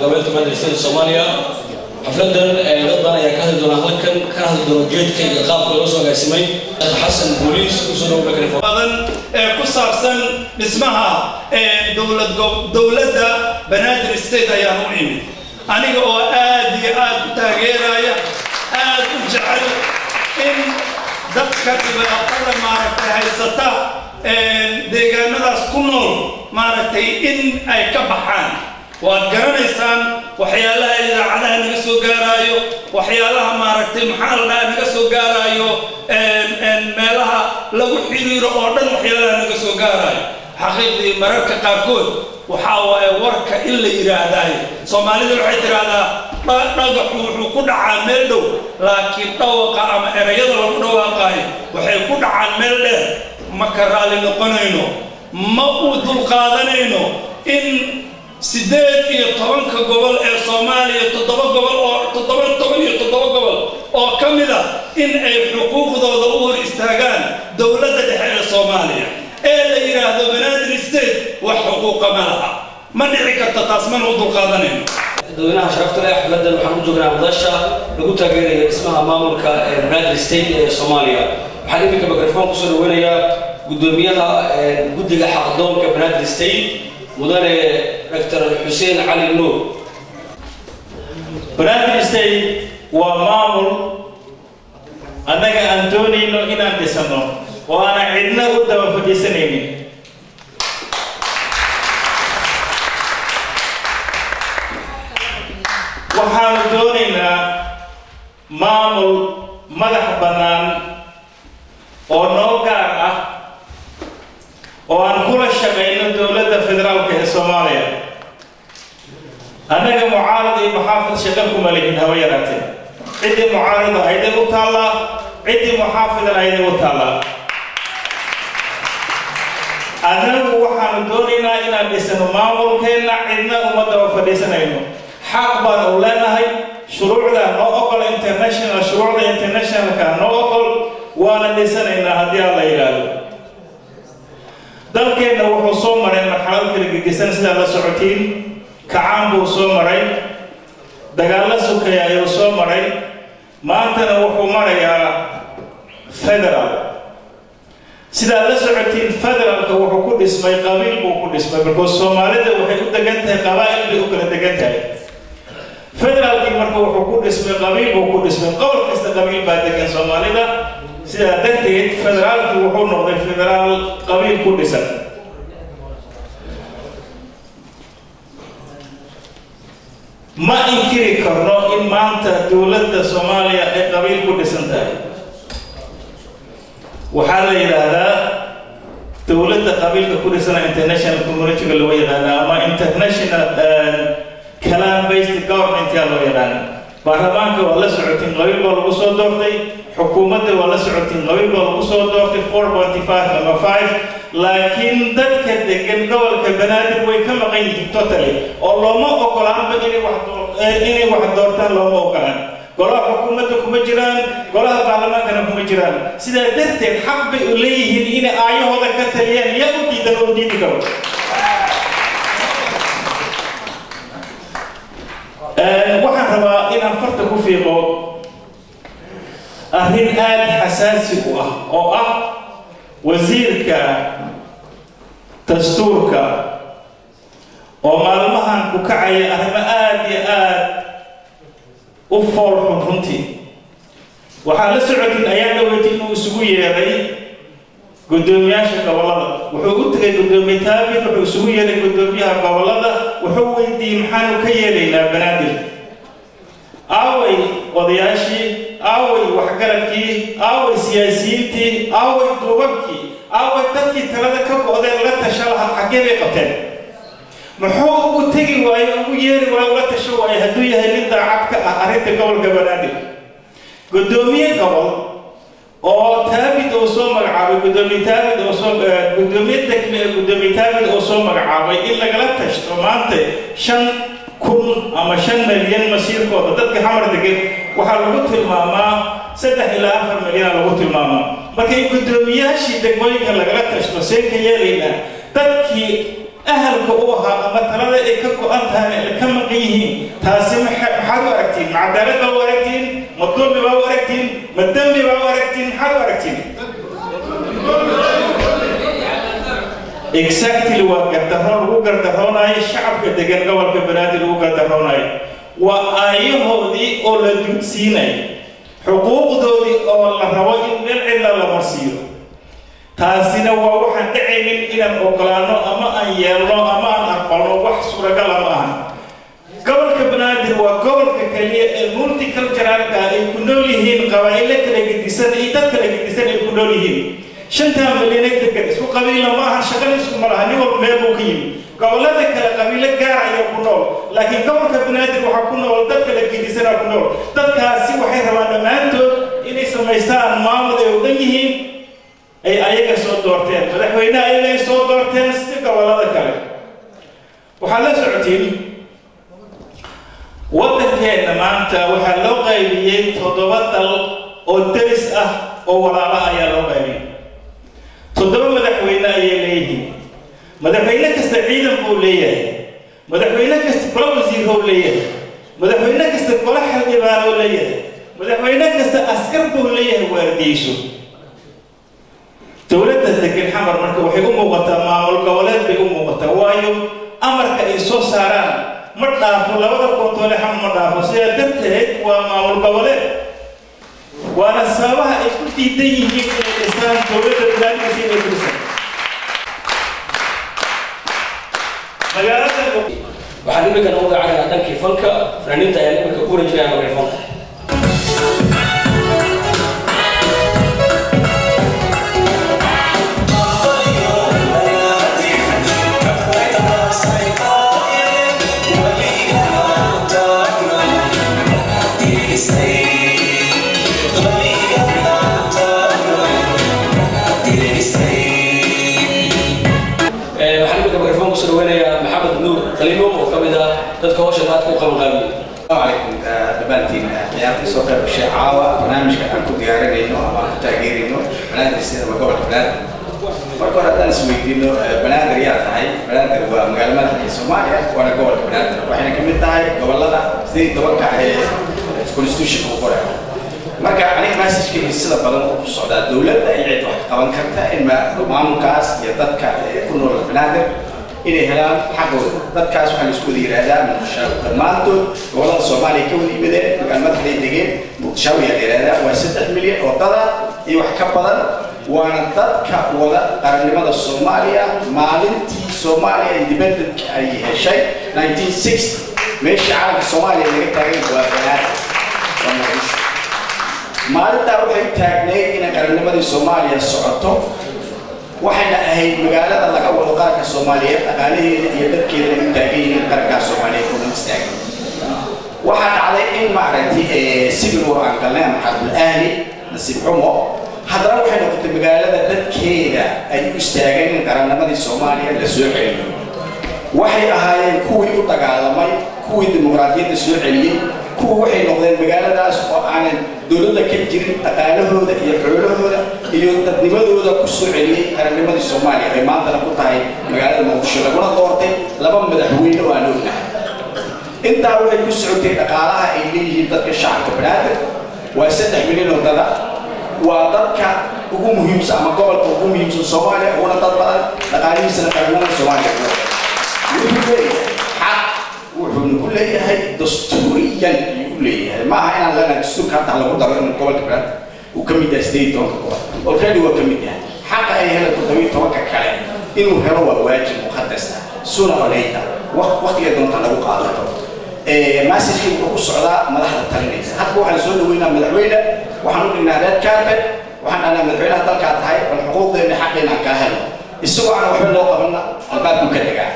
gobolka Madrid Soomaaliya xafladan dad badan ayaa ka hadli doona halkan ka hadli doona geedkayga qaabka loo soo agaasimay Xasan Booliis ku soo dhaw mikrofon badan ku saabsan dhismaha dawladda Banaadir State ayaa u yimid aniga oo aad iyo aad u taageeraya aad u jecel in dadka dhibaatada maaragtay haysata deegaanadaas ku nool maaragtay in ay ka baxaan waad garanaysaan waxyaalaha idaacadaha naga soo gaarayo waxyaalaha maaragtay maxaa la dhahaa naga soo gaarayo meelaha lagu xiriiro oo dhan waxyaalaha naga soo gaarayo xaqiiqdii mararka qaarkood waxaa waaye warka in la yidhaahdayo Soomaalidu waxay tiraahdaa dhagaxu wuxuu ku dhacaa meel dhow laakiin dhawaqa ama erayada lagu dhawaaqayo waxay ku dhacaan meel dheer ma ka raali noqonayno ma u dulqaadanayno in 18 gobol ee Soomaaliya 7 gobol oo kamida in ay xuquuqdooda u hor istaagaan dawladda dhexe ee Soomaaliya ee la yiraahdo Banaadir State wax xuquuq ma laha ma dhici karto taas ma u dulqaadanayno dadweynaha sharafta leh xafladan waxaan u joognaa madasha lagu taageerayo dhismaha maamulka Banaadir State ee Soomaaliya waxaan imika mikrofon ku soo dhaweynayaa gudoomiyaha guddiga xaqdoonka Banaadir State mudane Dr. Hussein Ali Noor Banaadir State waa maamul annaga aan doonayno inaan dhisano oo aan cidna u daba fadhiisanaynin waxaan doonaynaa maamul madax bannaan oo noo gaar ah oo aan kula shaqeyno dawladda federaalka ee Soomaaliya annaga mucaarad iyo maxaafid shaqo kuma lehin hawa yaraatee cidii mucaarada ayday u taallaa cidii muxaafidan ayday u taallaa annagu waxaanu doonaynaa inaan dhisano maamulkeenna cidna uma daba fadhiisanayno xaq baan u leenahay shuruucda noo oqol shuruucda internationalka noo oqol waana dhisanaynaa haddii aan la yidhaahdo dalkeenna wuxuu soo maray marxalad kala gedisan sidaa la socotiin kacaan buu soo maray dagaallo sukaya ayuu soo maray maantana wuxuu marayaa federal sidaa la socotiin federalka wuxuu ku dhismay qabiil buu ku dhismay markuu Soomaalida waxay u degan tahay qabaa'il bay u kala degan tahay federalkii marka wuxuu ku dhismay qabiil buu ku dhismay qowm kasta qabiil baa degan Soomaalida sidaa darteed federaalku wuxuu noqday federaal qabiil ku dhisan ma inkiri karno in maanta dawladda Soomaaliya ay qabiil ku dhisan tahay waxaa la yiraahdaa dawladda qabiilka ku dhisan international community loo yaqaan ama international clan based government yaa loo yaqaan baarlamaanka waa la socotiin qabiil baa lagu soo doortay xukuumadda waa la socotiin qabiil baa lagu soo doortay 4.5 ama 5 laakiin dadka degan gobolka Banaadir way ka maqan yihiin totally oo looma ogolaanba inay wax doortaan looma ogolaan golaha xukuumadda kuma jiraan golaha baarlamaankana kuma jiraan sidaa darteed xaq bay u leeyihiin inay aayahooda ka taliyaan yaa u diidan oo diidi karo waxaan rabaa inaan farta ku fiiqo arrin aad xasaasi u ah oo ah wasiirka dastuurka oo maalmahan ku kacaya arrimo aad iyo aad u foolxun runtii waxaa la socotiin ayaa dhaweyd inuu isugu yeeray gudoomiyaasha gobolada wuxuu u tagay gudoomiye taabid wuxuu isugu yeeray gudoomiyaha gobolada wuxuu weydiiyey maxaanu ka yeelaynaa Banaadir aaway odayaashii aaway waxgaradkii aaway siyaasiyiintii aaway duubabkii aaway dadkii talada ka go'deen la tashalaha xaggee bay qabteen muxuu ugu tegi waayo ugu yeeri waayo la tasho waayo hadduu yahay nin daacad ka ah arrinta gobolka Banaadir gudoomiye gobol oo taabid oo soo magacaabay gudoomiye taabid oo soo magacaabay in lagala tashto maanta 5,000 ama 5 milyan masiirkooda dadka xamar degan waxaa lagu tilmaamaa 3 ilaa 4 milyan lagu tilmaamaa markay gudoomiyaashii degmooyinka lagala tashto seeka yeelayna dadkii أهل كوها أما ترى إيه كوأنت هني كم قيهم taasi maxaad u aragtiin ma cadaalad baa u aragtiin ma dulmi baa u aragtiin ma dembi baa u aragtiin maxaad u aragtiin exactly waa gardaroon lagu gardaroonayo shacabka degan gobolka banaadir lagu gardaroonayo waa aayahoodii oo la duudsiinayo xuquuqdoodii oo la rabo in meel cidla la marsiiyo taasina waa waxaan dhacaynin inaan ogolaano ama aan yeelno ama aan aqbalno wax suuragala ma aha gobolka banaadir waa gobolka kaliya ee multiculturalka ay ku nool yihiin qabaa'ilo kala gedisan iyo dad kala gedisan ay ku nool yihiin 5 milyan ee degan isku qabiilo ma aha shaqada isku malaha nin walba meel buu ka yimid gobolada kale qabiilo gaar ayaa ku nool laakiin gobolka banaadir waxaa ku nool dad kala gedisan ku nool dadkaasi waxay rabaan dhammaantood inay samaystaan maamul ay u dhan yihiin ay ayaga soo doorteen madaxweynaha ay soo doorteen sida gobolada kale waxaa la socotiin waddankeena maanta waxaa loo qaybiyey 7 dal oo deris ah oo walaalo ayaa loo qaybiyey 7 madaxweyne ayay leeyihiin madaxweyne kasta ciidan buu leeyahay madaxweyne kasta golo wasiir buu leeyahay madaxweyne kasta golo xildhibaan buu leeyahay madaxweyne kasta askar buu leeyahay waardiyeyso dowladda degan xamar marka waxay u muuqataa maamul goboleed bay u muuqataa waayo amarka ay soo saaraan ma dhaafo labada kontoole xamar ma dhaafo sidaa darteed waa maamul goboleed waana sababaha ay ku diidan yihiin inay dhisaan dowladda banaadkiisa inay dhisaan magaalada waxaan imika u gacanaa dhankii fanka fanaaniinta ayaa imika ku wareejinaya mikrofoonka dadka hawsha aad ku qaban qaabiyay عليكم دبانتين عيارتي سوقر الشعاوة برنامج كان كنت يعرفينه أما كنت أجيرينه بلاد السينما قبل بلاد فرق هذا نسويدينه بلاد رياض هاي بلاد ومعلومات في الصومالية وأنا قبل بلاد وإحنا كمية هاي قبل لا زي توقع كونستيوشن وقرأ marka aniga message-ka sida badan oo socda dawladda ay cid wax qaban karta in maamulkaas iyo dadka ku nool banaadir inay helaan xaqooda dadkaas waxa la isku yiraahdaa dhammaantood gobolada Soomaaliya ka wada yimideen magaalada ay degeen Muqdisho ayaa yiraahdaa waa 3 milyan oo dad iyo wax ka badan waana dadka wada qaranimada Soomaaliya maalintii Soomaaliya independent ay heshay 1960 meesha caalamka Soomaaliya laga taagay waa banaadir maalinta waxay taagneyd in qarannimadii Soomaaliya socoto waxayna ahayd magaalada laga wado qaranka Soomaaliyeed dhaqaalaheeda iyo dadkeeda ay taageereen qaranka Soomaaliyeed oo istaagay waxa dhacday in maaragtay sibil oo aan galnay xarbul ahli nasiib xumo haddana waxay noqotay magaalada dadkeeda ay u istaageen in qarannimadii Soomaaliya la soo celiyo waxay ahaayeen kuwii u dagaalamay kuwii dimuqraadiyadda soo celiyay kuwa waxay noqdeen magaaladaas oo aanan dawladda ka jirin dhaqaalahooda iyo xoolahooda iyo dadnimadooda ku soo celiyay qarannimadii Soomaaliya ay maanta ku tahay magaalada Muqdisho laguna doortay 2 madaxweyne oo aan ognahay intaa waxay ku socotay dhaqaalaha ay leeyihiin dadka shacabka banaadir waa 3 milyan oo dad waa dadka ugu muhiimsan ama gobolka ugu muhiimsan Soomaaliya oo dad badan dhaqaalihiisa qaranimada Soomaaliya wuxuu ku leeyahay dastuuriyan uu leeyahay ma aha in la dastuur ka tahay lagu daro in gobolka banaadir uu ka mid yahay state donka gobol already waa ka mid yahay xaq ay helaan tobanka kale inuu helo waa waajib muqaddas ah sura alayta waqtiga doonta lagu qaadato message-kii wuxuu ku socdaa madaxda talinaysa hadda waxaan soo dhaweynaa madaxweyne waxaan u dhignaa red carpet waxaan dhahnaa madaxweynaha dalka tahay bal xuquuqdeena xaqeena ka helo isagoo aan waxba loo qabanna albaabku ka dhigaa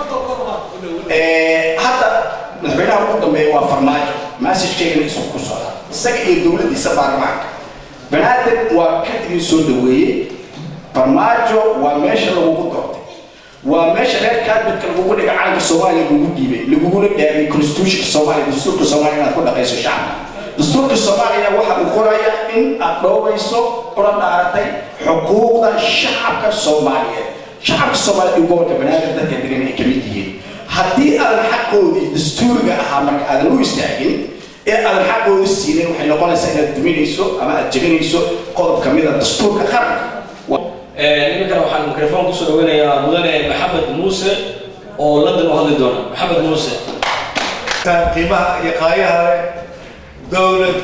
hadda madaxweynaha ugu dambeeya waa farmaajo message-keena isku ku socda isaga iyo dawladdiisa baarlamaanka banaadir waa ka idin soo dhaweeyey farmaajo waa meesha lagugu doortay waa meesha reer carpetka lagugu dhiga calanka Soomaaliya lagugu dhiibay laguguna dhaariyay constitution Soomaaliya dastuurka Soomaaliya inaad ku dhaqayso shacabka dastuurka Soomaaliya waxa uu qorayaa in aad dhowrayso oran dhaaratay xuquuqda shacabka Soomaaliyeed shacabka Soomaaliyeed gobolka banaadir dadka degan ay ka mid yihiin haddii aadan xaqoodii dastuuriga ahaa marka aadan u istaagin ee aadan xaqooda siinin waxay noqonaysaa inaad duminayso ama aad jebinayso qodob ka mid a dastuurka qaranka. iminkana waxaan mikrofon kusoo dhaweynayaa mudane maxamed muuse oo London u hadli doona. maxamed muuse. qiimaha iyo qaayaha leh dowlad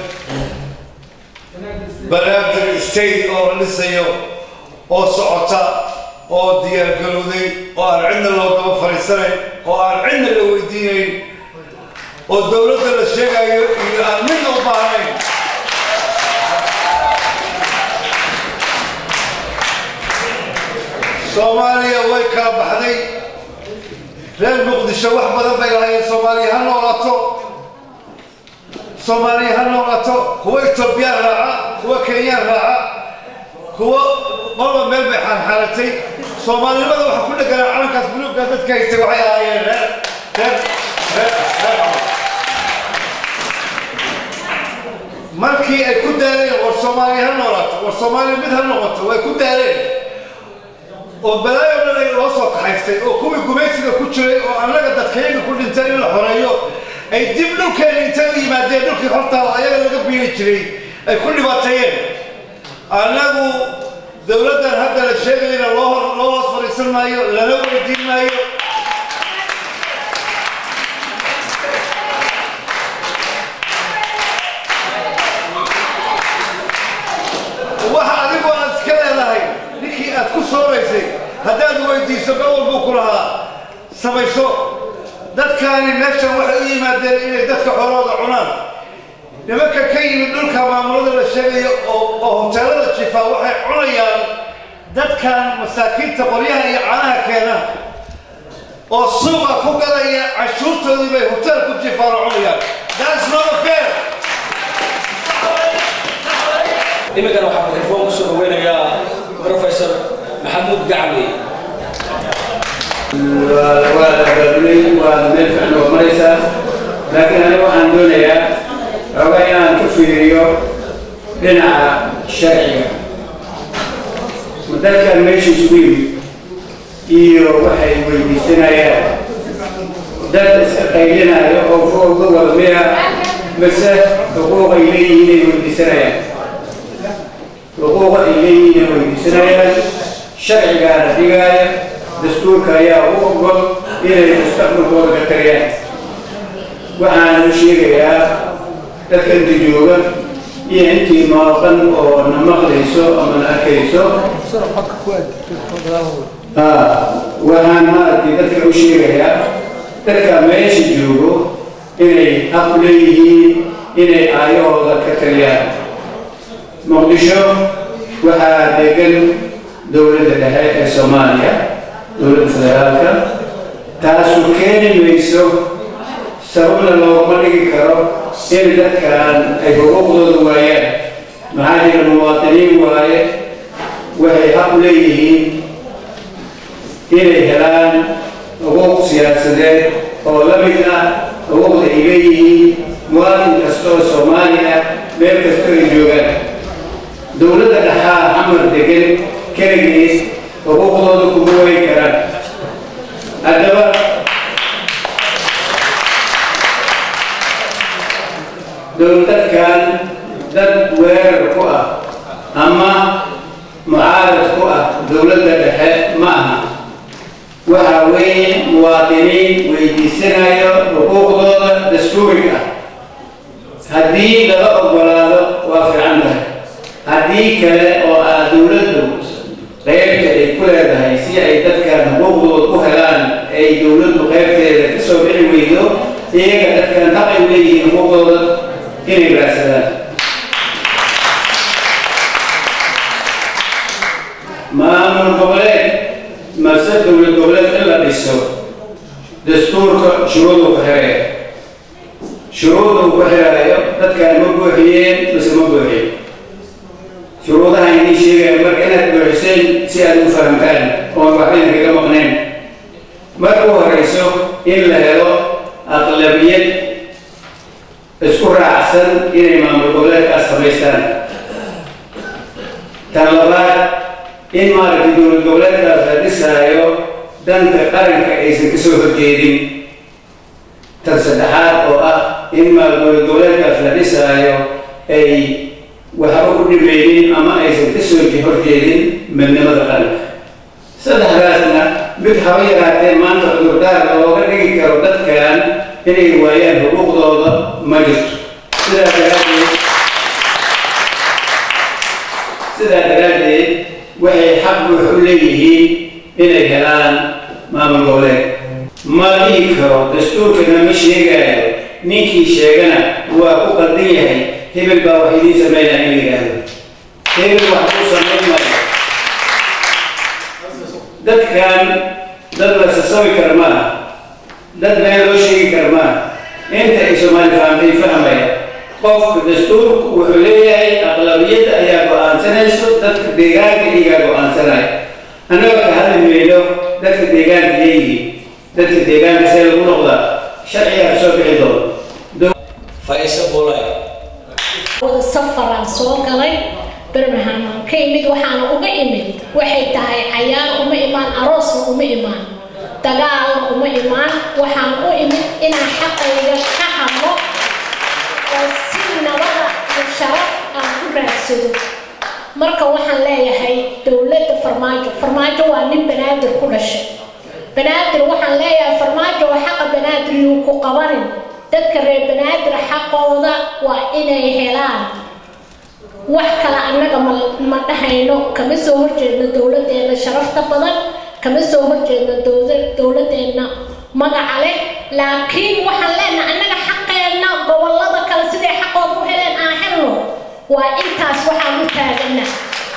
banaadir state oo la dhisayo oo socota oo diyaargarowday oo aan cidna loo daba fariisanayn oo aan cidna la weydiinayn oo dowladda la sheegayo iyo aan midna u baahnayn. Soomaaliya way kala baxday. reer muqdisho wax badan bay lahaayeen Soomaaliya ha noolaato. Soomaaliya ha noolaato. kuwa Itoobiyaan raaca, kuwa Kenyaan raaca, kuwa qolba meel bay xaalatay. Soomaalinimada waxa ku dhaganaa calankaas buluugga dadka haystay waxay ahaayeen markii ay ku daaleen war Soomaaliya ha noolaato, war Soomaaliya mid ha noqoto, way ku daaleen oo balaayo dhan loo soo kaxaystay oo kuwii gumaysiga ku jiray oo annaga dadkayga ku dhintay in la xoreeyo ay dib dhulkeena intay u yimaadeen dhulkii hortaa ayaga laga biiri jiray ay ku dhibaateeyeen. annagu dowladdan hadda la sheegayna loo hoos fadhiisan maayo, lana weydiin maayo. waxa adigu aad iska leedahay ninkii aad ku sooraysay haddaad weydiiso gobol buu ku lahaa samayso. dadkaani meeshan waxay u yimaadeen inay dadka xoolooda cunaan. nimanka ka yimid dhulka maamulada la sheegayo oo hoteelada jifaa waxay cunayaan dadkan masaakiinta qoryaha iyo caanaha keena oo suuqa ku gadaya cashuurtoodii bay hotel ku jifaan oo cunayaan. That's not fair. iminkana waxaan mikrofon kusoo dhaweynayaa Professor Maxamuud Gacli. waa meel fiican oo maraysa, laakiin aniga waxaan doonayaa xogaa inaan ku fiiriyo dhinaca sharciga. dadkan meesha isugu yimid iyo waxay weydiisanayaan dad iska qaylinaya oo fooga wadmiya mase xuquuq ay leeyihiin ay weydiisanayaan. xuquuqa ay leeyihiin ay weydiisanayaan sharcigaana dhigaaya, dastuurka ayaa u ogol inay mustaqbalkooda ka tariyaan. waxaan u sheegayaa dadka inta jooga iyo intii maqan oo na maqlayso ama na arkayso, waxaan maaragtay dadka u sheegayaa dadka meesha joogo inay xaq u leeyihiin inay aayahooda ka tariyaan. muqdisho waxaa degan dowladda dhexe ee Soomaaliya, dowladda federaalka, taasu keeni mayso sababna looguma dhigi karo in dadkan ay xuquuqdooda waayaan. maxaa jira muwaadiniin waaye, waxay xaq u leeyihiin inay helaan xuquuq siyaasadeed oo la mid ah xuquuqda ay leeyihiin muwaadin kasta oo Soomaali ah meel kasta ay joogaan. dowladda dhaxaa xamar degan keligiis xuquuqdooda kuma weyn karaan. haddaba dowladkan dad weerar ku ah ama mucaarad ku ah dowladda dhexe ma aha. waxa weeye muwaadiniin weydiisanayo xuquuqdooda dastuuriga ah. haddii laga oggolaado waa fiican tahay. haddii kale oo aad dowladdu qaybta ay ku leedahay si ay dadkan xuquuqdooda u helaan ay dowladdu qaybteeda ka soo bixi weydo, iyaga dadkan xaq ay leeyihiin xuquuqdooda inay raadsadaan. maamul goboleed mase dowlad goboleed in la dhiso dastuurka shuruudu ku xiraya. shuruudu ku xirayo dadkan ma buuxiyeen mase ma buuxiyen. shuruudaha idiin sheegaya marka inaad buuxiseen si aad u fahamtaan oon waxbayna kaga maqnayn. marka u horeyso in la helo aqlabiyad isku raacsan inay maamul goboleedkaas samaystaan. tan labaad in maaragtay dowlad goboleedkaas la dhisaayo danta qaranka aysan ka soo horjeedin. تصدحات أو إما دولة كفلسايو أي وحرق الدمين أما أيضا تسوي جهودين من نمط القلب صدحاتنا بتحويرات ما تقدر دار أو غير كردت كان إني وياه حقوق ضوضة مجلس سيدا درادي وهي حق حليه إلى كلام ما بنقوله ما ليكرو دستور كنا مش يجاي نيكي شيئنا وأقديه هي بالباوحيدي سمينا إلي قال هي بالوحدو سمينا دد كان دد بس سوي كرمان دد ما يلو شيء كرمان أنت إسماعيل فهمتي فهمي قف دستور وحليه أغلبية أياكو أنسنايسو دد بيجاك إياكو أنسناي أنا بكهذا الميلو دد بيجاك يجي دد بيجاك سيل ونقطة شرعي أسوق عدول فايسة بولاي السفر عن سوق علي برمهان كيمد وحنا ومئمد وحيد تاعي عيال ومئمان أروس ومئمان دجال ومئمان وحنا ومئمد إن حق يجحمه سينا وضع الشرف عن كل رأسه مركب وحنا لا يهي دولة فرماجو ومن بنادر كل شيء بنادر وحنا لا يا فرماجو وحق بنادر يوكو قوارن تذكر بنادر حقوضة وإنه هلان وحكلا أنك ما نحينو كم سوهر جينا دولة دينا شرفت بدن كم سوهر جينا دولة دينا مقع عليه لكن وحلنا أنك حقنا قوالله كلا سيدي حقوض وحلين آخرنا وإنتاس وحامو تاجنا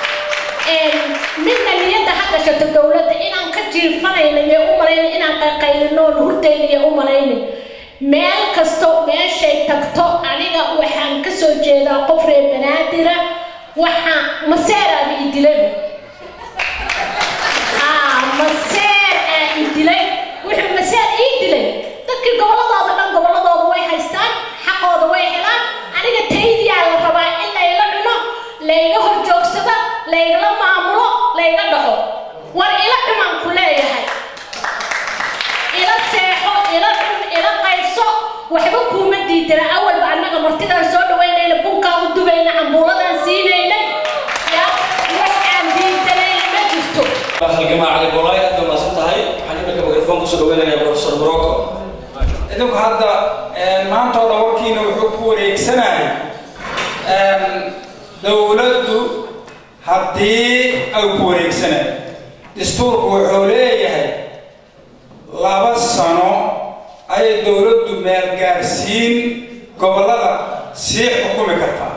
من اللي يدى حقا شد الدولة إنا نكجير فرين يا أمرين إنا قيلنو الهردين يا أمرين meel kasto meeshay tagto aniga waxaan ka soo jeedaa qof reer Banaadir waxa maseera ii dilay maseer ii dilay wuxuu maseer ii dilay dadkii goboladooda way haystaan xaqooda way helaan aniga taydiyaa la rabaa in la ila cuno la iga hor joogsada la iga maamulo la iga dhaxo war ila dhiman ku leeyahay ila seexo ila وحبا كوما ديدنا أول بعناقة مرتدى سودة وينينا بونكا ودوبينا عمبولة سينينا يا وحان ديدنا ما جفتو الجماعة على البولاي أدو الله سنتهاي حنيبك بغرفون كسودة وينينا يا بروفيسور بروكو إذن هذا ما أنتوا دوركين وحكوري سنة دولته هدي أو كوري سنة دستور وحوليه لابس سنو أي دولة مال جارسين قبل هذا سيح حكومة كرتا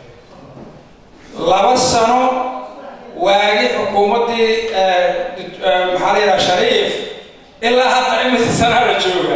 لبسنا واجد حكومة محلية شريف إلا حتى عمس السنة رجوعا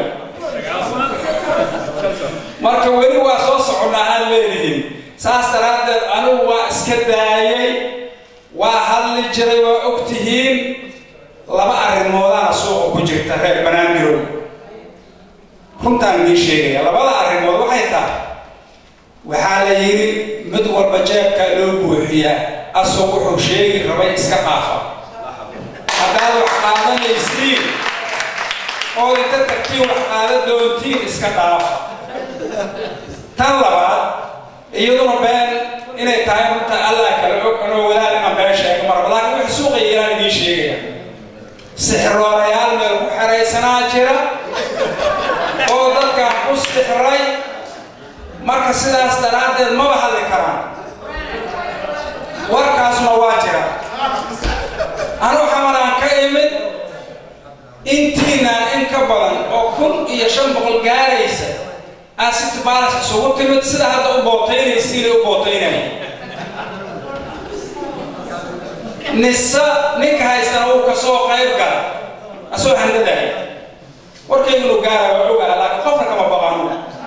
مركوني واسوس عنا هالليلين ساستراد أنا واسكداي وحل جري وأكتهين لما أرد موضوع سوق كجرت هاي بنادرو runtaan idin sheegaya labada arrimood waxay tahay waxaa la yiri mid walba jeebka loo buuxiyaa asoo wuxuu sheegi rabay iska qaafa haddaad wax qaadanaysiin oo inta tagtiin wax qaada doontiin iska dhaafa tan labaad iyaduna been inay tahay runta allah kale og anoo wadaad inaan been sheego marba laakiin wax suuqa yeelaan idin sheegaya sixiroorayaal meel ku xeraysanaa jira oo dadka ku sixray marka sidaas daraadeed ma bahali karaan warkaasna waa jira anu xamalaan ka imid intiina in ka badan oo 1500 gaaraysa asit baalas isugu timid sida hadda u bootaynaysiin u bootaynay nisa ninka haystana uu ka soo qayb gal asoo handaday warkaygu gaara oo ogaa laakiin qofna kama baqaano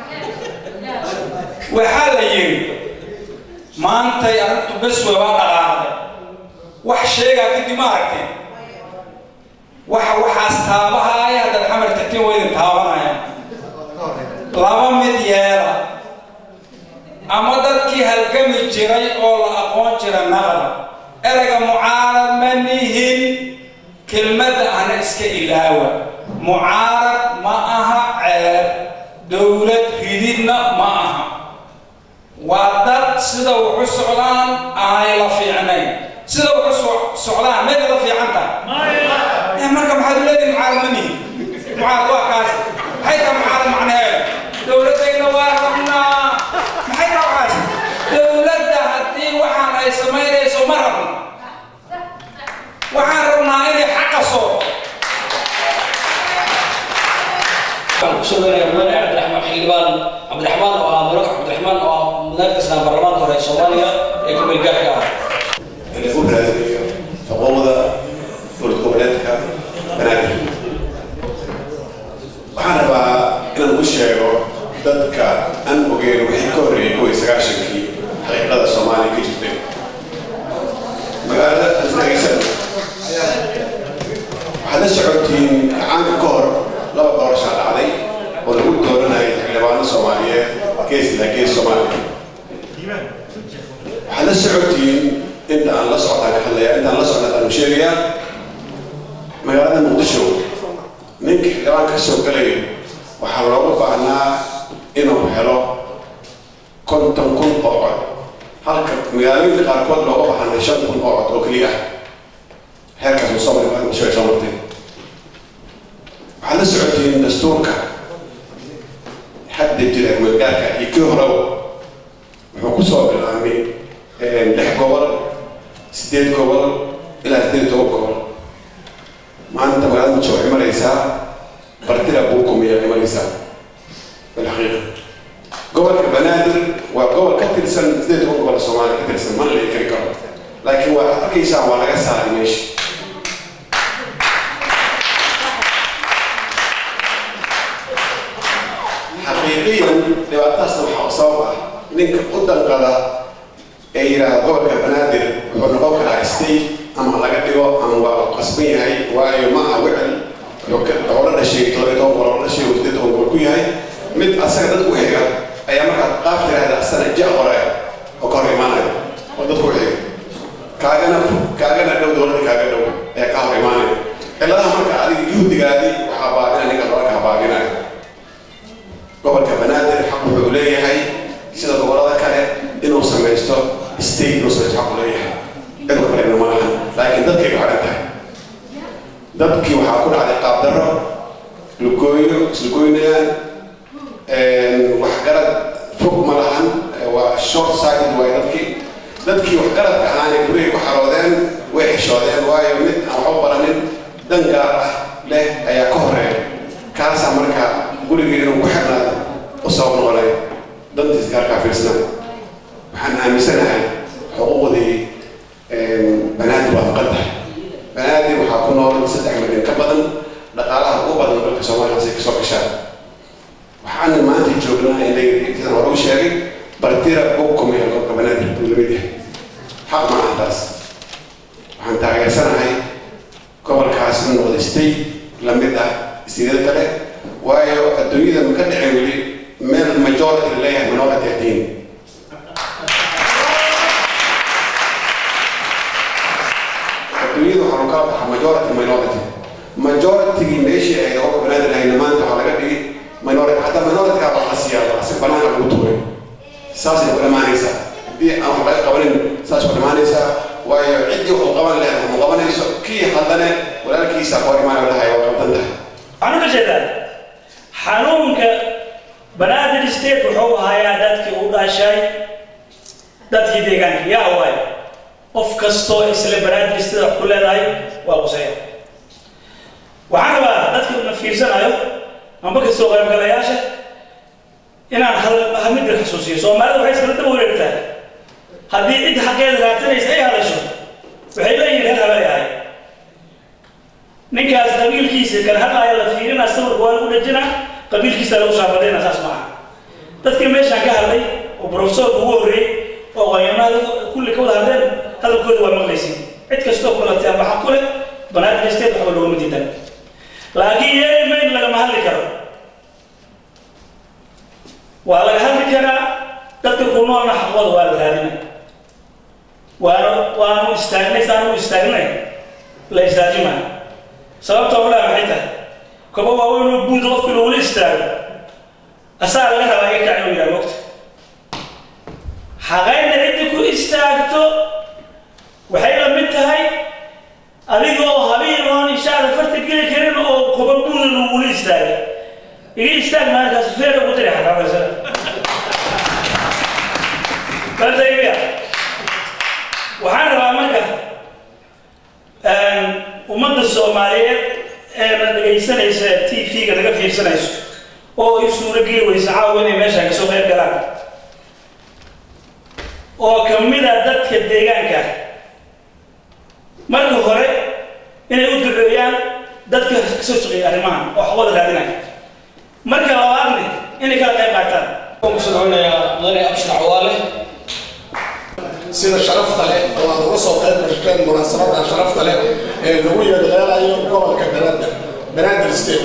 waxaa la yiri maanta arrintu bes waa dhaqaaqday wax sheega kadib ma aragtay waxaas taabahaya dad xamar tagtiin way taabanaya laba mid yeela ama dadkii halgami jiray oo la aqoon jiray naqda erayga mucaarad ma nihin kelmadda ana iska ilaawa معارض معها عيب dowlad rididna ma aha waa dad sida wuxu socdaan aanay la fiicnayn sida wuxu socdaan meel la fiicanta marka maxaad leedahay macalimiin معاد واقعي حيث معاد معناه دولتين واربنا حيث واقعي دولتها هدي وحنا يسمين يسو مربنا وحنا إلي حق صوت شكرا يا مولانا عبد الرحمن حلبان عبد الرحمن وملك عبد الرحمن ومنافسنا برلمان هوري صوماليا يكمل القاعدة اللي يقول هذا فقوضة دولة قبلتك بنادر waxaan rabaa inaan u sheego dadka aan ogeyn wixii ka horreeyay 1990kii xaqiiqada Soomaaliya ka jirtay magaalada Hargeysa waxaa la socotiin caanka ka hor laba doorasho dhacday oo lagu dooranayay xildhibaano Soomaaliyeed gees ilaa gees Soomaaliya waxaa la socotiin inta aan la socdaa ka hadlayaa inta aan la socdaa aan sheegayaa magaalada Muqdisho ninkii xildhibaan ka soo galay waxaa looga baahnaa inuu helo 50,000 oo cod halka magaalooyinka qaarkood looga baahnaa 5,000 oo cod oo keliya heerkaas uu Soomaaliya waxay u sheegay martay waxaa la socotiin dastuurka hadda jira magaalka iyo kii hore wuxuu ku soo bilaabmay 6 gobol 8 gobol ilaa 8 gobol maanta magaalada Muqdisho waxay maraysaa bartira buukum iyo maraysaa bilxaqiiqa gobolka Banaadir waa gobol ka tirsan 8 gobol Soomaaliya ka tirsan ma la kari karo laakiin waa arkaysaa waa laga saaray meesha xaqiiqiyan dhibaatadaasna waxaa sabab ah ninka u danqada ee yidhaahda gobolka Banaadir wuxuu noqon karaa state ama laga dhigo ama waa qasban yahay waayo ma aha wicil wuxuu la dhashay 12 gobol la dhashay 8 gobol ku yahay mid asaga dadku xiga ayaa markaa qaaf tiraahda asana jaa hore oo ka hor imaanaya oo dadku xiga kaagana dhow dowladda kaaga dhow ayaa ka hor imaanaya ciladaha marka adiga yuhudigaadii waxaa baabina ninka looga baabinaya gobolka Banaadir xaq wuxuu leeyahay sida gobolada kale inuu samaysto state inuu samaysto xaq leeyahay inuu ka bareeno malaha laakiin dadkay ku xidhan tahay dadkii waxaa ku dhacday qaab darro lugooynayaan waxgarad fog ma lahan waa short sighted waay dadkii waxgaradka ahaanay gurigay ku xaroodeen way xishoodeen waayo mid aan waxba baranin dan gaar ah leh ayaa ka horeeya kaasaa marka gurigii inuu ku xirnaado u sabab noqonay dantiis gaarkaa fiirsana waxaan aaminsanahay xuquuqdii Banaadir waa maqan tahay Banaadir waxaa ku nool 3 milyan ka badan dhaqaalaha ugu badan dalka Soomaaliya si kasoo gashaa waxaan maanta joognaa inay sidaan hore u sheegay bartira buukum iyo gobolka Banaadir uu lamid yahay xaq ma aha taas waxaan taageersanahay gobolkaas inuu noqdo state lamid ah sidoo kale waayo adduunyada ma ka dhicin weli meel majority leeyahay minority atiin adduunyada waxaa lagu kala baxaa majority majority meeshii ay gobolka Banaadir hayna maanta waxaa laga dhigay minority hatta minority ka baa siyaada si banaan lagu tuuray saas ay dhamaanaysaa haddii aan wax laga qabanin saas ku dhamaanaysaa waayo ciddii wuxuu qaban lahaa ma qabanayso kii haddana walaalkiisa qoor imaan lahaa waa qabdan tahay anu ka jeedaa xanuunka Banaadir state wuxuu ahaa dadkii u dhashay dadkii deegaanka yaa waay qof kastoo isla Banaadir state ku leedahay waa qosay waxaan rabaa dadka una fiirsanayo amba ka soo qaybgalayaasha inaan hal mid xasuusiyo Soomaalidu waxay iska daba wareegtaa haddii cid xaqeeda raadsanaysa ay hadasho waxay leeyihiin hal habeeyahay ninkaas qabiilkiisa kan hadlaaya la fiirina sawirka waa lagu dhajina qabiilkiisa lagu shaabadayna saas maaha dadkii meeshaan ka hadlay oo professor ugu horreeyay oo qayaamada kulli ka wada hadleen hadalkooda waa maqlaysiin cid kastoo ku laatay waxa ku leh Banaadir state waxa loo mididan laakiin yeemayna laga mahali karo waa laga hadli karaa dadka ku noolna xaqooda waa la raadinay waanu istaagnay la istaajima sababta wala maxay tahay kaba waa inuu buundo qofka loo istaago أسأل الله رأيك عنه يا وقت حقين عندك استاجتو وحيلا متهاي أبيكو هبين وان إشارة فرتك كده كريم أو قبلون الأولي استاج يجي استاج ما كسفير وقتلي حتى على سنة فهذا يبيع وحنا بعملك ومن الصومالية من الإنسان يسأل تي في كذا في سنة أو يسوع رجلي ويسعى ماشي كسوق الكلام أو كمية دت كديجان كه مرة هراء إن يود الريان دت كسوق الأرمان أو حوال هذينا مرة أوامر إن كلا قاعدة كونسلونا يا مدني أبشر عوالي سيد شرفت عليه طبعا وصل قيد مشكلة مناسبات شرفت عليه نوية الغير أيام قبل كبنات الستيل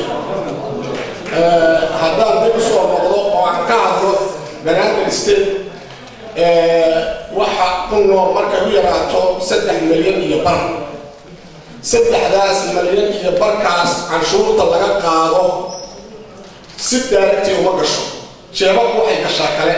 هذا بيسوى الموضوع وعن كعبه بنات الستيل waxa kunno marka uu yaraato 3 milyan iyo bar 3 milyan iyo barkaas canshuurta laga qaado si daaragti uma gasho sheebab waxay gashaa kale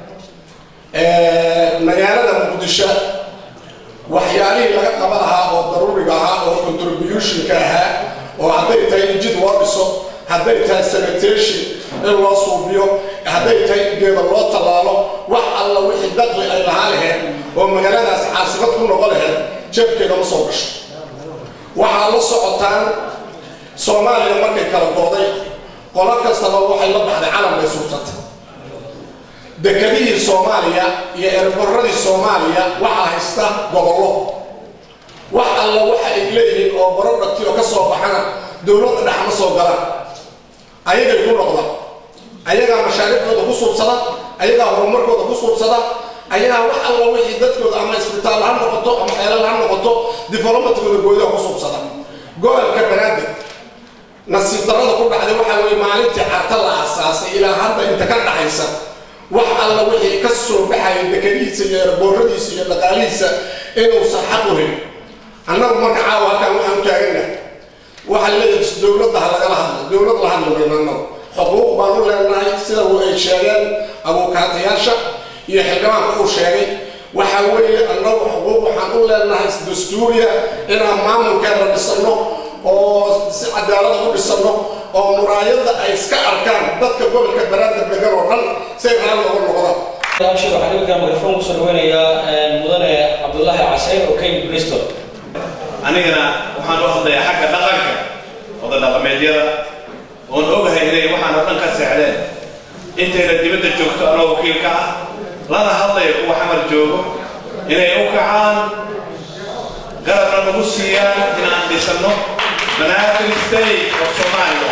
magaalada Muqdisho waxyaalihii laga qaban lahaa oo daruuriga ahaa oo contribution ka ahaa oo hadday tahay jid waabiso hadday tahay sanitation in loo suubiyo hadday tahay geeda loo talaalo wax alla wixii daqli ay lahaa lahayd oo magaaladaas caasimad ku noqon lahayd jeebkeeda ma soo gasho waxaa la socotaan Soomaaliya markay kala go'day qolo kastaba waxay la baxday calan bay suurtay dekadihii Soomaaliya iyo eerboorradii Soomaaliya waxaa haysta gobollo wax alla waxa ay leeyihiin oo barodhagti oo ka soo baxana dowladda dhex ma soo galaan ayagay ku noqdaan ayagaa mashaariicdooda ku suubsada ayagaa horumarkooda ku suubsada ayagaa wax alla wixii dadkooda ama isbitaal ha noqoto ama xeelal ha noqoto diplomatikooda gooyada ku suubsada gobolka Banaadir nasiib darrada ku dhacday waxaa weeye maalintii carta la aasaasay ilaa hadda inta ka dhaxaysa wax alla wixii ka soo baxay dekadiisa iyo eerboorradiisa iyo dhaqaalihiisa inuusan xaq u helin annagu marka caawa halkan waxaan taaganahay waxa leeyahay dowladda lagala hadlo dowladda la hadlo meelno xuquuq baan u leenahay sida ay sheegeen abukaatayaasha iyo xildhibaanka uu sheegay waxa weeye annagu xuquuq waxaan u leenahay dastuuriya inaan maamulkeena dhisano oo si cadaalad u dhisano oo muraayada ay iska arkaan dadka gobolka Banaadir degan oo dhan si ay raali uga noqdaan أبشر وحديقة ميكروفون كسرونا يا مدني عبد الله عسير وكين بريستول anigana waxaan u hadlayaa xagga dhaqanka wada dhaqameedyada oo ogahay inay waxaan dhan ka seexdeen intayna dibadda joogto anoo wakiilka ah lana hadlayo kuwa xamar joogo inay u kacaan garabna nagu siiyaan inaan dhisano Banaadir State of Somalia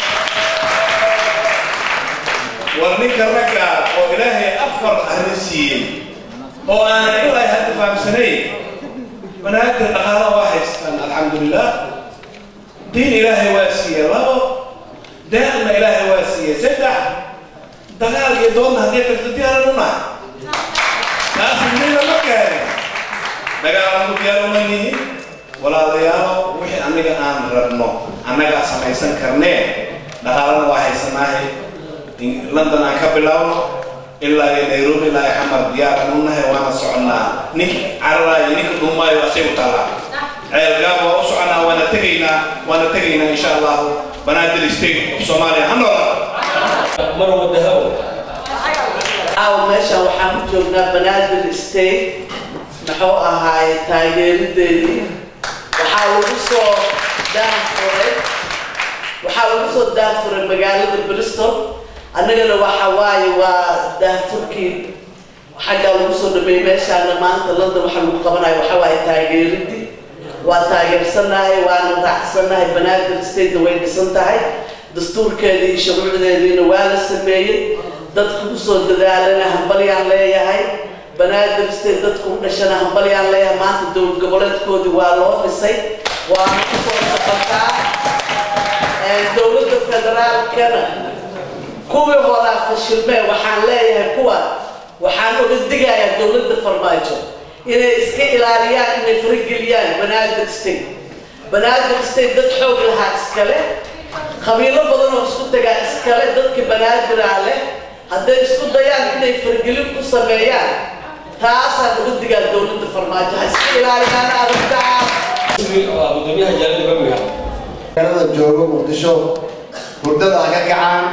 warninka ragga oo ilaahay afar ahli siiyey oo aan ilaahay hadda fahamsanayn Banaadir dhaqaalaha waa haystaan alxamdulilah diin ilaahay waa siiyey labo deeqna ilaahay waa siiyey saddex dagaal iyo doonna haddii tagto diyaaran u nahay taas midna ma keenin dagaalaan ku diyaar uma nihin walaalayaalo wixii aniga aan rabno annagaa samaysan karnee dhaqaalana waa haysanaahay London aan ka bilaawno ilaa Nairobi ilaa Xamar diyaaran u nahay waana soconaa nin cararaay nin dhumaayo asay u talaa ceelgaab waa u soconaa waana tegaynaa insha Allah Banaadir State of Somalia hanola marwa dahaw aw meesha waxaan ku joognaa Banaadir State maxuu ahaay taageerideedii waxaa lagu soo daafuray magaalada Bristol annagana waxa waaye waa daafurkii xagga lagu soo dhameeyay meeshaana maanta London waxa lagu qabanayo waxa waaye taageeridii waa taageersanahay waana raacsanahay Banaadir State way dhisan tahay dastuurkeedii iyo shuruucdeediina waa la sameeyay dadku ku soo dadaalana hambalyaan leeyahay Banaadir State dadku u dhashana hambalyaan leeyahay maanta dowlad goboleedkoodii waa loo dhisay waa ku soo socotaa dowladda federaalkana kuwii hore fashilmay waxaan leeyahay kuwa waxaan uga digayaa dowladda farmaajo inay iska ilaaliyaan inay farageliyaan Banaadir State dad xoog lahaa iskale qabiilo badan oo isku tagaa iskale dadka banaadirah leh hadday isku dayaan inay fargelin ku sameeyaan taasaa lagu digaa dowladda farmaajo ha iska ilaaliyaan arrintaa gudoomiyaha jaalada bamiga magaalada joogo muqdisho hurdada ka kacaan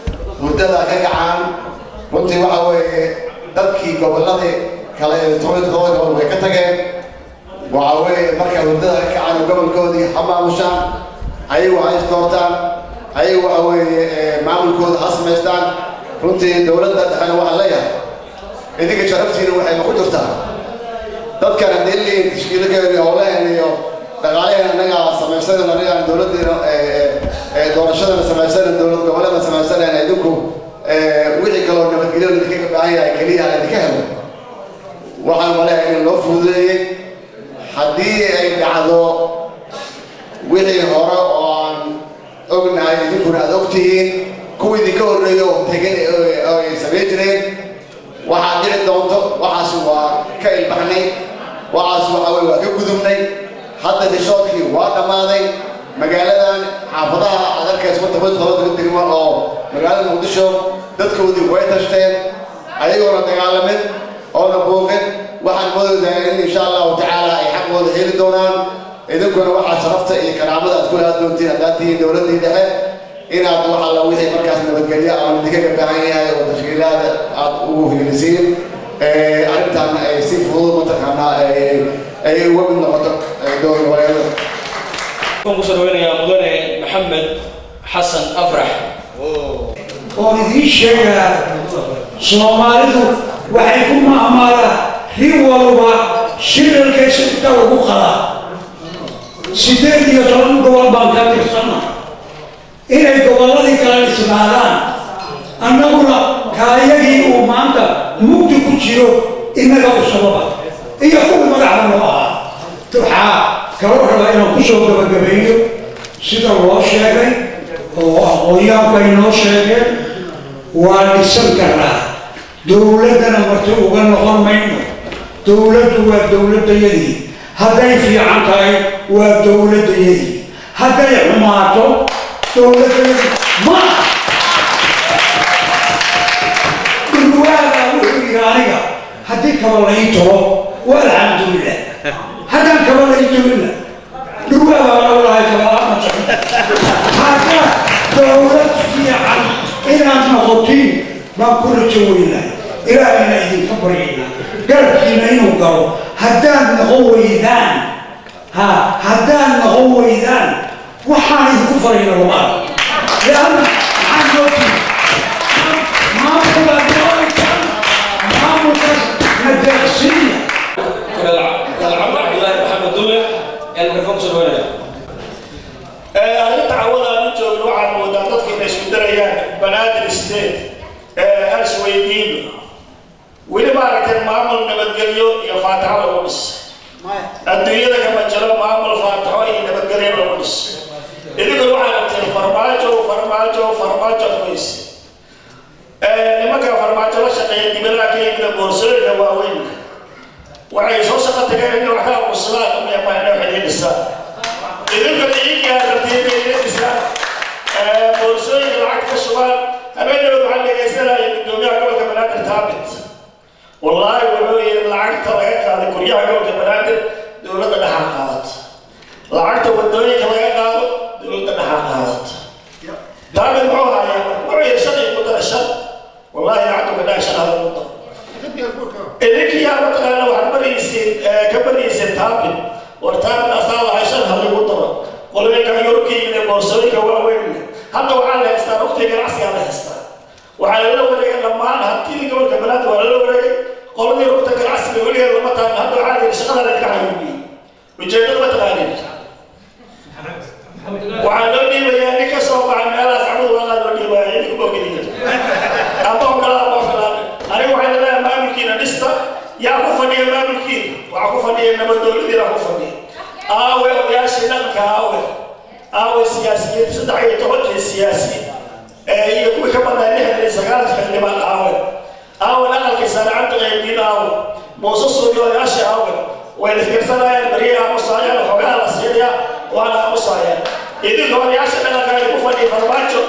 runtii waxa weeye dadkii gobolladii kale ee tobanka gobol way ka tageen waxa weeye marka hurdada ka kacaan oo gobolkoodii ha maamushaan ayagu ha isdoortaan ayagu waxa weeye maamulkooda ha samaystaan runtii dowladda dhexena waxaa leeyahay idinka sharaftiina waxay ku jirtaa dadkan haddii liin tashkiilkeeda howlaheen iyo dhaqaalaheen annaga samaysanan anigaan dowladdiina doorashadana samaysanan dowlad goboleedna samaysanan idinku wixii kaloo nabadgelyo idinkaga baahan yahay keliya idinka helo waxaan maleeyahay in loo fududeeyey haddii ay dhacdo wixii hore oo aan ognahay idinkuna aad ogtihiin kuwii idinka horreeyo oo tegin ay samayn jireen waxaad dhici doonto waxaas waa ka ilbaxnay waxaas waxa weye waa ka gudubnay hadda dishoodkii waa dhammaaday magaaladan xaafadaha aad arkaysa tobanka degmo oo magaalada muqdisho dadkoodii way tashteen ayagoona dagaalamin oona buuqin waxaan moodayaa in insha allahu tacaala ay xaqooda heli doonaan idinkuna waxaad sharafta iyo karaamada aad ku lahaan doontiin haddaad tihiin dowladdii dhexe inaad wax alla wixii markaas nabadgelyo ama idinkaga baahan yahay oo tashkiilaada aad ugu hiilisiin arrintan ay si fudud mataqaanaa ay uga mid noqoto dowlad goboleedyada waxaan ku soo dhaweynayaa mudane maxamed xasan afrax oo idiin sheegaa soomaalidu waxay ku maamaalaan rin walba shiralkaysa inta lagu qadaa 18 gobol baan ka tirsana inay gobolladii kala dhismaadaan annaguna kaayagii uu maanta mugdi ku jiro innaga u sababa iyo kuwa madaxda noo ahaa waxaa kaloo rabaa inaan ku soo gabagabeeyo sida loo sheegay oo aqoonyaanku ay noo sheegeen waa dhisan karaa dowladdana marti uga noqon mayno dowladdu waa dowladdayadii hadday fiican tahay waa dowladdayadii hadday xumaato dowladdayadii ma dhurwaagaa wuxuu yidhi aniga haddii kaba lai tolo waa alxamdulilah haddaan kaba lai tolina dhurwaagaa lagulahay kabalaama jecel hadda dowlad fiican inaad noqotiin baan ku rajo weynaa ilaahayna idinka baryayna garabkiina inuu galo haddaad noqon weydaan waxaan idinku farayna lamaa leanna maxaan nootiin maamulkaas nagaaqsiiya cabdulaahi maxamed dulle elmarfon soo dhaweynaya arrinta cawadaan u joogno waxaan moodaa dadka inay isku darayaan banaadir state as weydiino weli maaragtay maamul nabadgelyo iyo faataxo lagu dhis adduunyada kama jiro maamul faataxo iyo nabadgelyo lagu dhis idinkuna waxay qabteen farmaajo qoyse nimanka farmaajo la shaqeeya dibadaha ka yimida boorsooyinka waaweynka waxay soo shaqo tageen inay wax kala qursadaan umayamaana wax idiin dhisaan idinkuna iigaa rabtiin inay idiin dhisaan boorsooyinka lacag ka shubaan habeenadood waxaan dhegaysanaya gudoomiyaha gobolka banaadir taabit wallaahi wuxuu yidhi lacagta laga qaaday guryaha gobolka banaadir dowladda dhaxal qaadata lacagta wadooyinka laga qaado dowladda dhaxal qaadata taabit muxuu hayaa wuxuu yidhi shan iyo mudara shan wallaahi lacagta gadhaha shan hada mudar idinkii yaa mataqaana waxaad ka baryayseen taabit war taabit asaa lahay shan hada mudara qolooyinka yurubka yimid boorsooyinka waaweyn hadda waxaa la haystaa waqtiga ganacsigaa la haystaa waxaa lala wareegay dhammaan hantidii gobolka banaadir waa lala wareegay qoladii rugta ganacsiga weligeed lama taagna hadda waxaa la yidhi shaqada laga xayuubiyey ujeedada ma taqaanin waxaa loo dhiibayaa nin ka soo baxa meelahaas camud waaqaa loo dhiibaya idinku bogeliya ama ogolaa ama ogolaan aniga waxay leedahay maamulkiina dhista yaa ku fadhiya maamulkiina waxaa ku fadhiya nabadowladiina ku fadhiya aawe odayaashii dhaqanka aawe siyaasiyiin 13 siyaasi iyo kuwii ka badnaa 69 xildhibaan aawe dhaqankii saaracanta qaybdiin aawe muuse suudiyo odayaashii aawe way isgarsanayaan beriyaha aamusaayaan xoogaha la siinayaa waana aamusaayaan إذن هو يعشق أنا غير كفني فرماتشو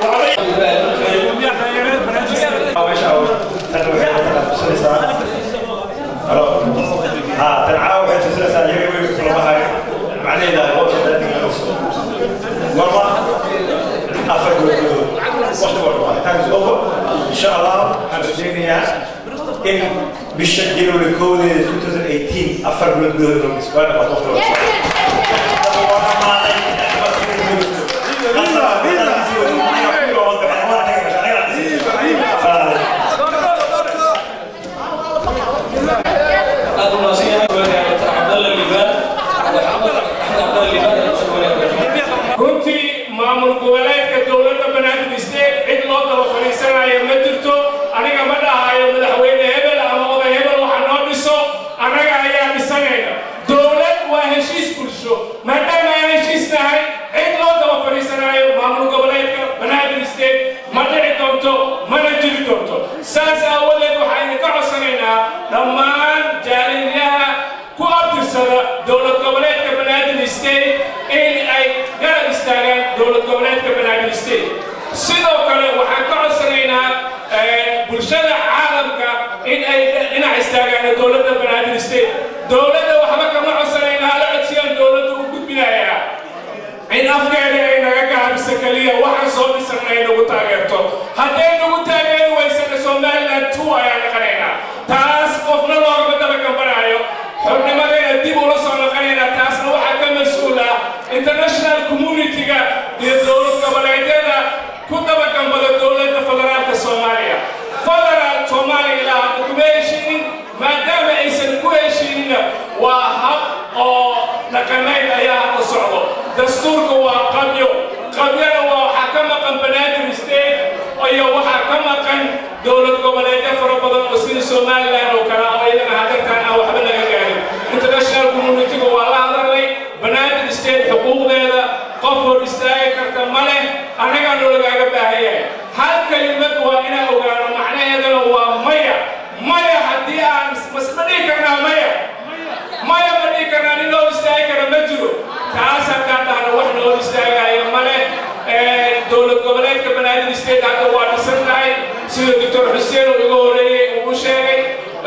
تنعاو حتى ثلاثة يوم يكون بهاي معناه لا هو والله أفرق وقت أوفر إن شاء الله هنرجعنا إن بيشجعوا لكود 2018 أفرق الجهود والمسؤول ما تطلع runtii maamul goboleedka dowladda banaadir state cid loo daba fadhiisanayo ma jirto aniga ma dhahayo madaxweyne hebel ama oday hebel waxa noo dhiso annaga ayaa dhisanayna dowlad waa heshiis bulsho maadaama aan heshiis nahay cid loo daba fadhiisanayo maamul goboleedka banaadir state ma dhici doonto mana jiri doonto saas aawadeed waxaynu ka codsanaynaa dhammaan jaaliyadaha ku abtirsada dowlad goboleedka banaadir state in ay garab istaagaan dowlad goboleedka banaadir state sidoo kale waxaan ka codsanaynaa bulshada caalamka in ay dhinac istaagaan dowladda banaadir state dowladda waxba kama codsanayna hala codsiyaan dowladda u gudbinayaa in afkeeda ay naga gaabisa kaliya waxaan soo dhisanna ay nagu taageerto hadday nagu taageeri waysana somaliland 2 ayaan naqanaynaa taas qofna loogama daba gambanaayo xornimadeena dib ula soo naqanaynaa taasna waxaa ka mas-uul ah international community-ga iyo dowlad goboleedyada ku daba gambada dowladda federaalka soomaaliya federaal soomaaliya ilaa hadda kuma heshiinin maadaama aysan ku heshiinina waa hab oo dhaqameed ayaa hadda socdo dastuurka waa qabyana waa waxaa ka maqan banaadir state iyo waxaa ka maqan dowlad goboleedyo fara badan oo sida somaliland oo kale oo iyadana hadartaan aan waxba laga gaarin international community-ga waa la hadalnay banaadir state xuquuqdeeda qof hor istaagi karta ma leh annagaa noolagaaga baahan yahay hal kelimad waa inaan ogaano macnaheedana waa maya haddii aan ma dhihi karnaa maya ma dhihi karnaa nin loo istaagi kara ma jiro taas haddaan dhahno wax noo istaagaayo ma leh dowlad goboleedka banaadir state hadda waa dhisan tahay sida doctor xuseen uu iga horeeyey uu u sheegay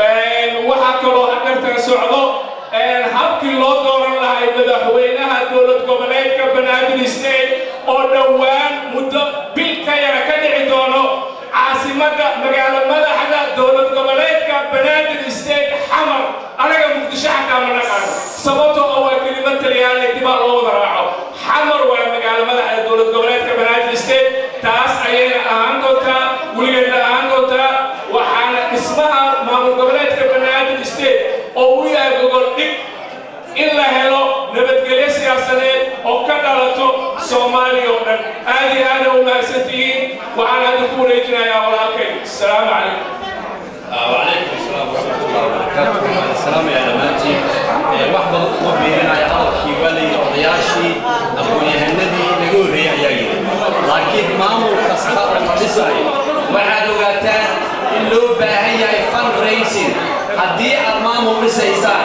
waxaa kaloo hadartan socdo habkii loo dooran lahay madaxweynaha dowlad goboleedka banaadir state oo dhowaan muddo bil ka yara ka dhici doono caasimadda magaalo madaxda dowlad goboleedka banaadir state xamar anaga muqdisho xataa ma naqaano sababtoo oo waa kelimad taliyaan ee dibaa loo wada raaco xamar waa magaalo madaxda dowlad goboleedka banaadir state taas ayayna ahaan doontaa weligeedna ahaan doontaa waxaana dhismaha maamul goboleedka banaadir state oo u yahay gogol dhig in la helo nabadgelyo siyaasadeed oo ka dhalato soomaaliya oo dhan aad iyo aada u mahadsantihiin waxaan hadda ku wareejinayaa walaalkay asalaamu calaykum وعليكم السلام ورحمة الله وبركاته السلام يا دمانتي واحد مبيرنا يا أخي ولي رضياشي أبوي هندي نقول ريح يجي لكن ما هو كسر الدساي وعدوا قتان اللو باهي فن ريسين هدي أمامه مسيسا